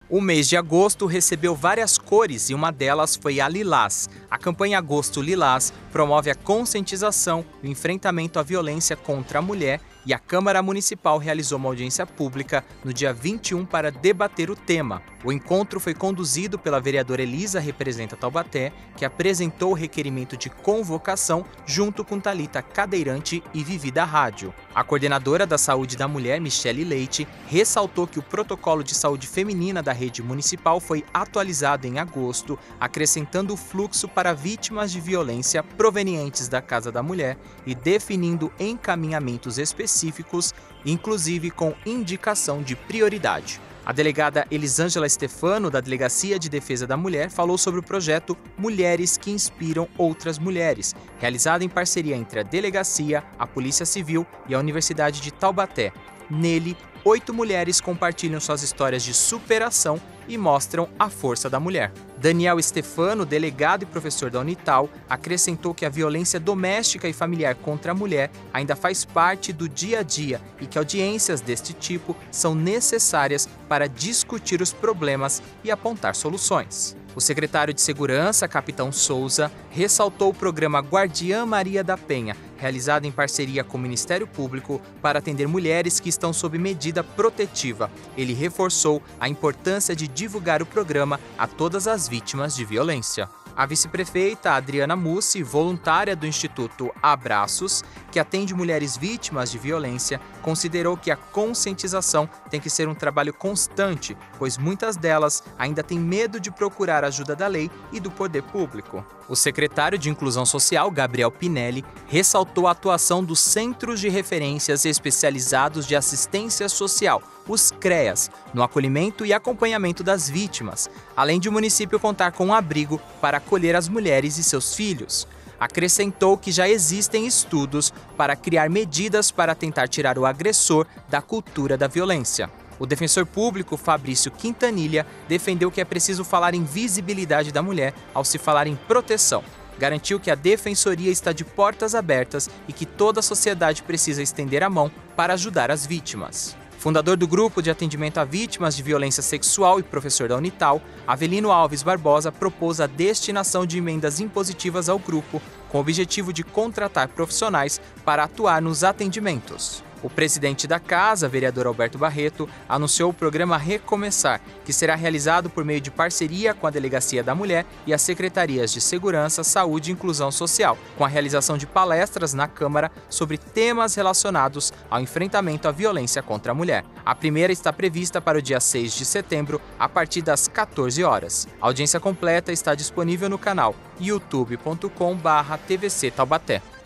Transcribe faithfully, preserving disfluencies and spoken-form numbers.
O mês de agosto recebeu várias cores e uma delas foi a lilás. A campanha Agosto Lilás promove a conscientização e o enfrentamento à violência contra a mulher e a Câmara Municipal realizou uma audiência pública no dia vinte e um para debater o tema. O encontro foi conduzido pela vereadora Elisa Representa Taubaté, que apresentou o requerimento de convocação junto com Thalita Cadeirante e Vivi da Rádio. A coordenadora da Saúde da Mulher, Michele Leite, ressaltou que o protocolo de saúde feminina da rede municipal foi atualizado em agosto, acrescentando o fluxo para vítimas de violência provenientes da Casa da Mulher e definindo encaminhamentos específicos, inclusive com indicação de prioridade. A delegada Elisângela Stefano, da Delegacia de Defesa da Mulher, falou sobre o projeto Mulheres que Inspiram Outras Mulheres, realizado em parceria entre a Delegacia, a Polícia Civil e a Universidade de Taubaté. Nele, oito mulheres compartilham suas histórias de superação e mostram a força da mulher. Daniel Stefano, delegado e professor da Unital, acrescentou que a violência doméstica e familiar contra a mulher ainda faz parte do dia a dia e que audiências deste tipo são necessárias para discutir os problemas e apontar soluções. O secretário de Segurança, Capitão Souza, ressaltou o programa Guardiã Maria da Penha, realizado em parceria com o Ministério Público para atender mulheres que estão sob medida protetiva. Ele reforçou a importância de divulgar o programa a todas as vítimas de violência. A vice-prefeita Adriana Mussi, voluntária do Instituto Abraços, que atende mulheres vítimas de violência, considerou que a conscientização tem que ser um trabalho constante, pois muitas delas ainda têm medo de procurar ajuda da lei e do poder público. O secretário de Inclusão Social, Gabriel Pinelli, ressaltou a atuação dos Centros de Referências Especializados de Assistência Social, os CREAS, no acolhimento e acompanhamento das vítimas, além de o município contar com um abrigo para acolher as mulheres e seus filhos. Acrescentou que já existem estudos para criar medidas para tentar tirar o agressor da cultura da violência. O defensor público Fabrício Quintanilha defendeu que é preciso falar em visibilidade da mulher ao se falar em proteção. Garantiu que a defensoria está de portas abertas e que toda a sociedade precisa estender a mão para ajudar as vítimas. Fundador do Grupo de Atendimento a Vítimas de Violência Sexual e professor da Unital, Avelino Alves Barbosa propôs a destinação de emendas impositivas ao grupo, com o objetivo de contratar profissionais para atuar nos atendimentos. O presidente da Casa, vereador Alberto Barreto, anunciou o programa Recomeçar, que será realizado por meio de parceria com a Delegacia da Mulher e as Secretarias de Segurança, Saúde e Inclusão Social, com a realização de palestras na Câmara sobre temas relacionados ao enfrentamento à violência contra a mulher. A primeira está prevista para o dia seis de setembro, a partir das quatorze horas. A audiência completa está disponível no canal youtube ponto com barra T V C Taubaté.